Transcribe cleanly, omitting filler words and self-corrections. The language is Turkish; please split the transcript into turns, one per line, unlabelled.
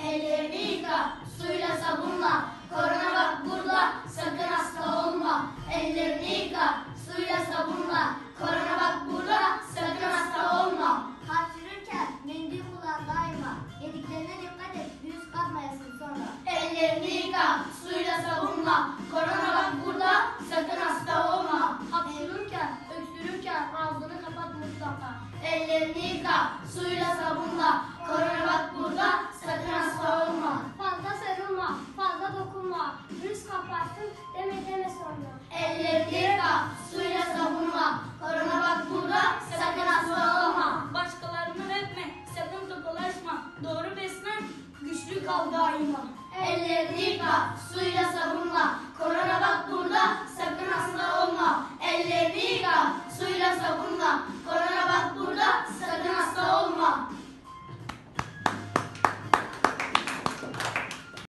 Ellerini yıka suyla sabunla. Korona bak burada, sakın hasta olma. Ellerini yıka suyla sabunla. Korona bak burada, sakın hasta olma.
Hapşırırken mendil kullan daima. Yediklerine dikkat et, virüs kapmayasın sonra.
Ellerini yıka suyla sabunla. Korona bak burada, sakın hasta olma.
Hapşırırken, öksürürken ağzını kapat mutlaka.
Ellerini yıka suyla sabunla.